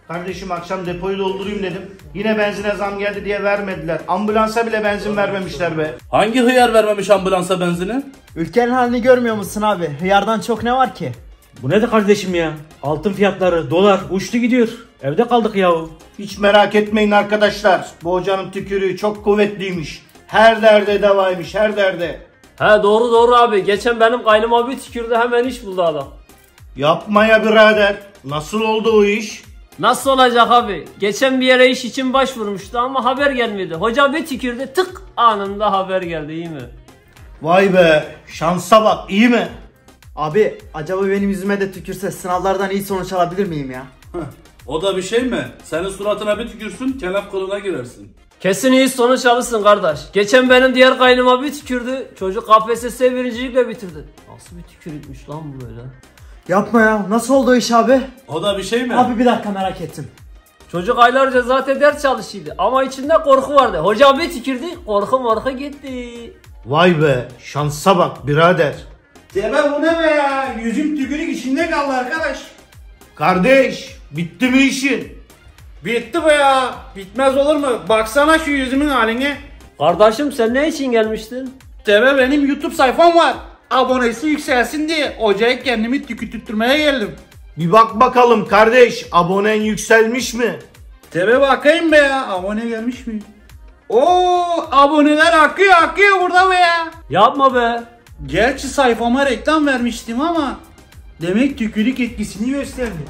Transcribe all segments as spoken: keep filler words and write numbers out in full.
Kardeşim akşam depoyu doldurayım dedim. Yine benzine zam geldi diye vermediler. Ambulansa bile benzin vermemişler be. Hangi hıyar vermemiş ambulansa benzini? Ülkenin halini görmüyor musun abi? Hıyardan çok ne var ki? Bu nedir kardeşim ya? Altın fiyatları, dolar uçtu gidiyor. Evde kaldık yahu. Hiç merak etmeyin arkadaşlar. Bu hocanın tükürüğü çok kuvvetliymiş. Her derde devaymış, her derde. He doğru doğru abi. Geçen benim kaynıma bir tükürdü, hemen iş buldu adam. Yapma ya birader. Nasıl oldu o iş? Nasıl olacak abi? Geçen bir yere iş için başvurmuştu ama haber gelmedi. Hoca bir tükürdü, tık anında haber geldi, iyi mi? Vay be, şansa bak, iyi mi? Abi acaba benim yüzüme de tükürse sınavlardan iyi sonuç alabilir miyim ya? O da bir şey mi? Senin suratına bir tükürsün, kelep kılığına girersin. Kesin iyi sonuç alırsın kardeş. Geçen benim diğer kaynıma bir tükürdü. Çocuk K P S S birincilikle bitirdi. Nasıl bir tükürükmüş lan bu böyle? Yapma ya, nasıl oldu o iş abi? O da bir şey mi? Abi bir dakika, merak ettim. Çocuk aylarca zaten ders çalışıyordu ama içinde korku vardı. Hoca bir tükürdü, korku morku gitti. Vay be, şansa bak birader. Deme bu ne be ya? Yüzüm tükürük içinde kaldı arkadaş. Kardeş, bitti mi işin? Bitti be ya. Bitmez olur mu? Baksana şu yüzümün haline. Kardeşim sen ne için gelmiştin? Deme benim YouTube sayfam var. Abonesi yükselsin diye hocaya kendimi tükürtürmeye geldim. Bir bak bakalım kardeş, abonen yükselmiş mi? Deme bakayım be ya. Abone gelmiş mi? Oo, aboneler akıyor akıyor burada be ya. Yapma be. Gerçi sayfama reklam vermiştim ama demek tükürük etkisini gösterdi.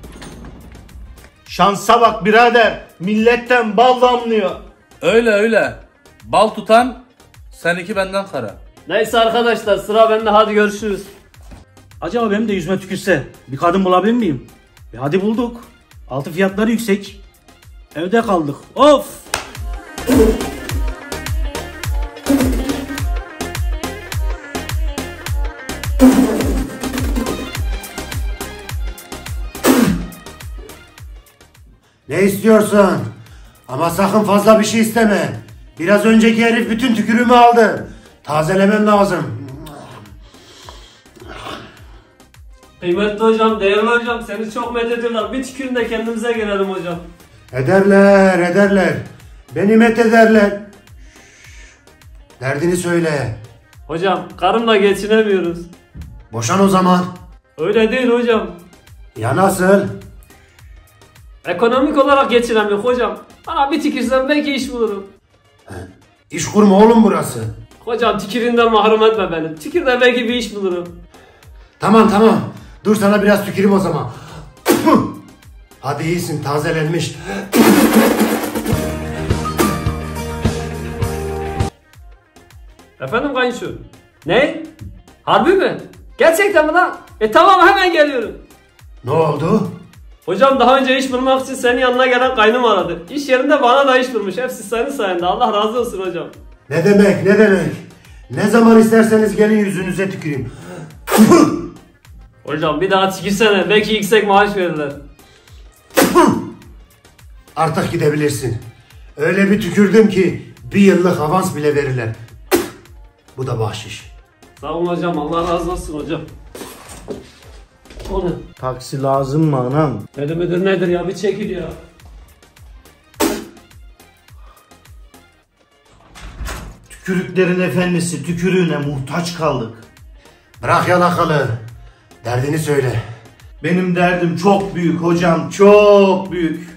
Şansa bak birader, milletten bal damlıyor. Öyle öyle. Bal tutan seninki benden kara. Neyse arkadaşlar, sıra bende, hadi görüşürüz. Acaba benim de yüzüme tükürse bir kadın bulabilir miyim? E hadi bulduk. Altın fiyatları yüksek. Evde kaldık. Of! Ne istiyorsun? Ama sakın fazla bir şey isteme. Biraz önceki herif bütün tükürüğümü aldı. Tazelemem lazım. Kıymetli hocam, değerli hocam, seni çok methediyorlar. Bir tükürün de kendimize gelelim hocam. Ederler, ederler. Beni methederler. Derdini söyle. Hocam, karımla geçinemiyoruz. Boşan o zaman. Öyle değil hocam. Ya nasıl? Ekonomik olarak geçinemiyor hocam. Bana bir tükürsen belki iş bulurum. İş kurma oğlum burası. Hocam tükürüğünden mahrum etme beni. Tükür de belki bir iş bulurum. Tamam tamam. Dur sana biraz tüküreyim o zaman. Hadi iyisin, tazelenmiş. Efendim kayınço? Ne? Harbi mi? Gerçekten mi lan? E tamam, hemen geliyorum. Ne oldu? Hocam daha önce iş bulmak için senin yanına gelen kaynım aradı. İş yerinde bana da iş bulmuş. Hepsi senin sayende. Allah razı olsun hocam. Ne demek ne demek? Ne zaman isterseniz gelin yüzünüze tüküreyim. Hocam bir daha tükürsene. Belki yüksek maaş verirler. Artık gidebilirsin. Öyle bir tükürdüm ki bir yıllık avans bile verirler. Bu da bahşiş. Sağ olun hocam. Allah razı olsun hocam. O ne? Taksi lazım mı anam? Nedir müdür nedir ya? Bir çekil ya. Tükürüklerin efendisi, tükürüğüne muhtaç kaldık. Bırak yalakalı. Derdini söyle. Benim derdim çok büyük hocam, çok büyük.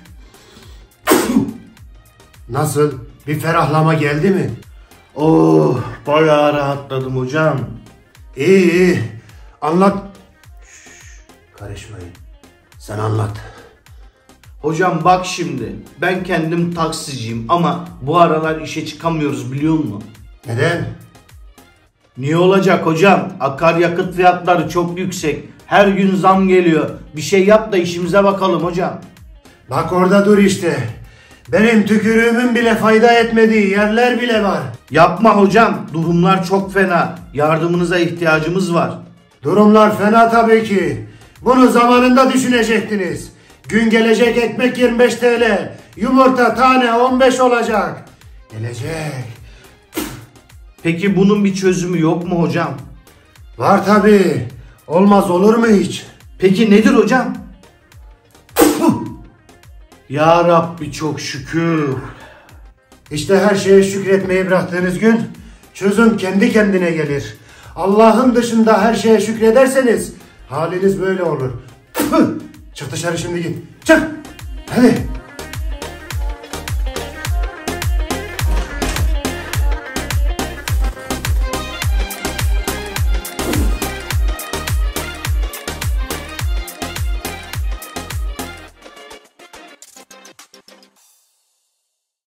Nasıl? Bir ferahlama geldi mi? Oh, bayağı rahatladım hocam. İyi iyi. Anlat. Şşş, karışmayın. Sen anlat. Hocam bak şimdi, ben kendim taksiciyim ama bu aralar işe çıkamıyoruz biliyor musun? Neden? Niye olacak hocam? Akaryakıt fiyatları çok yüksek. Her gün zam geliyor. Bir şey yap da işimize bakalım hocam. Bak orada dur işte. Benim tükürüğümün bile fayda etmediği yerler bile var. Yapma hocam. Durumlar çok fena. Yardımınıza ihtiyacımız var. Durumlar fena tabii ki. Bunu zamanında düşünecektiniz. Gün gelecek ekmek yirmi beş TL. Yumurta tane on beş olacak. Gelecek. Peki bunun bir çözümü yok mu hocam? Var tabii. Olmaz olur mu hiç? Peki nedir hocam? Ya Rabbi çok şükür. İşte her şeye şükretmeyi bıraktığınız gün çözüm kendi kendine gelir. Allah'ın dışında her şeye şükrederseniz haliniz böyle olur. Çık dışarı şimdi git. Çık. Hadi.